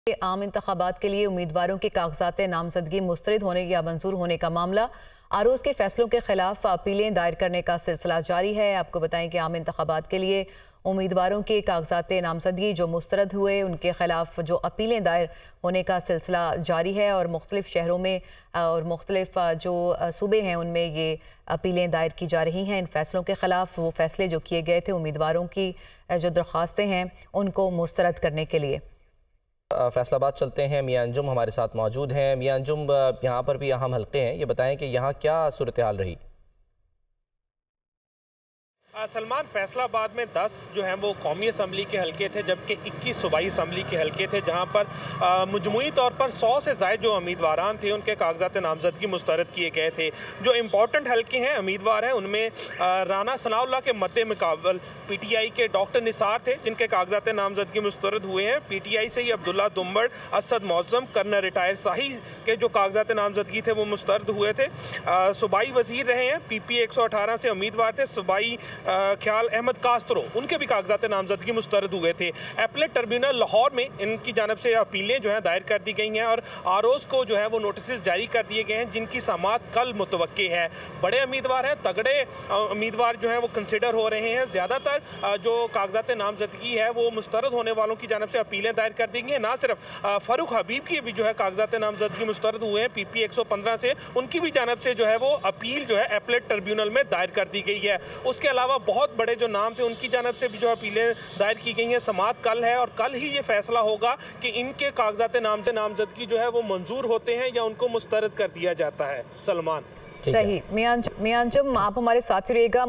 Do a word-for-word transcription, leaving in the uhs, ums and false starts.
आम इंतखाबात के लिए उम्मीदवारों के कागजात नामजदगी मुस्तरद होने या मंजूर होने का मामला आरोज के फैसलों के खिलाफ अपीलें दायर करने का सिलसिला जारी है। आपको बताएं कि आम इंतखाबात के लिए उम्मीदवारों के कागजात नामजदगी जो मुस्तरद हुए उनके खिलाफ जो अपीलें दायर होने का सिलसिला जारी है और मुख्तलिफ शहरों में और मुख्तलिफ जो सूबे हैं उनमें ये अपीलें दायर की जा रही हैं। इन फैसलों के खिलाफ वो फैसले जो किए गए थे उम्मीदवारों की जो दरख्वास्तें हैं उनको मुस्तरद करने के लिए। फैसलाबाद चलते हैं, मियां अंजुम हमारे साथ मौजूद हैं। मियां अंजुम, यहाँ पर भी अहम हल्के हैं, ये बताएं कि यहाँ क्या सूरत हाल रही? सलमान, फैसलाबाद में दस जो हैं वो कौमी असम्बली के हल्के थे जबकि इक्कीस सूबाई असम्बली के हल्के थे जहाँ पर मजमूई तौर पर सौ से ज़ायद जो उम्मीदवारान थे उनके कागजात नामजदगी मुस्तरद किए गए थे। जो इम्पोर्टेंट हल्के हैं उम्मीदवार हैं उनमें राना सनाउल्लाह के मद्दे मुकाबल पी टी आई के डॉक्टर निसार थे जिनके कागजात नामजदगी मुस्तरद हुए हैं। पी टी आई से ही अब्दुल्ला दुम्बड़, असद मौज़म, कर्नल रिटायर शाही के जो कागजात नामजदगी थे वो मुस्तरद हुए थे। सूबाई वजीर रहे हैं, पी पी एक सौ अठारह से उम्मीदवार थे। सूबाई ख्याल अहमद कास्तरो, उनके भी कागजात नामजदगी मुस्तरद हुए थे। एपलेट ट्रिब्यूनल लाहौर में इनकी जानब से अपीलें जो हैं दायर कर दी गई हैं और आरोज को जो है वो नोटिस जारी कर दिए गए हैं जिनकी समात कल मुतवक्के है। बड़े उम्मीदवार हैं, तगड़े उम्मीदवार जो हैं वो कंसिडर हो रहे हैं। ज़्यादातर जो कागजात नामजदगी है वो मुस्तरद होने वालों की जानब से अपीलें दायर कर दी गई हैं। ना सिर्फ फ़ारूक हबीब की भी जो है कागजात नामजदगी मुस्तरद हुए हैं, पी पी एक सौ पंद्रह से उनकी भी जानब से जो है वो अपील जो है एपलेट ट्रिब्यूनल में दायर कर दी गई है। उसके अलावा बहुत बड़े जो नाम थे उनकी जानब से भी जो अपीलें दायर की गई हैं। समात कल है और कल ही ये फैसला होगा कि इनके कागजात नाम से नामजदगी जो है वो मंजूर होते हैं या उनको मुस्तरद कर दिया जाता है। सलमान, सही। मियां अंजुम, आप हमारे साथ ही रहिएगा।